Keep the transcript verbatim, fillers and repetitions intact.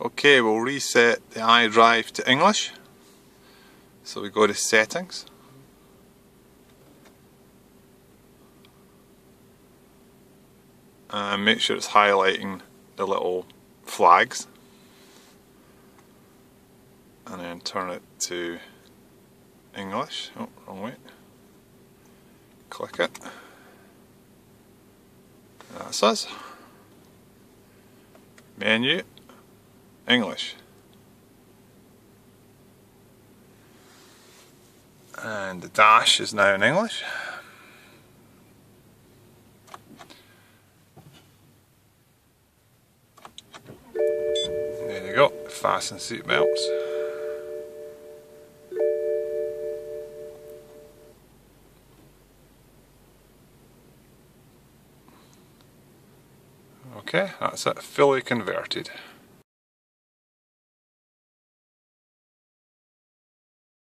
Okay, we'll reset the iDrive to English. So we go to settings. And make sure it's highlighting the little flags. And then turn it to English. Oh, wrong way. Click it. That's us. Menu, English. And the dash is now in English. There you go, fasten seat belts. Okay, that's it, fully converted.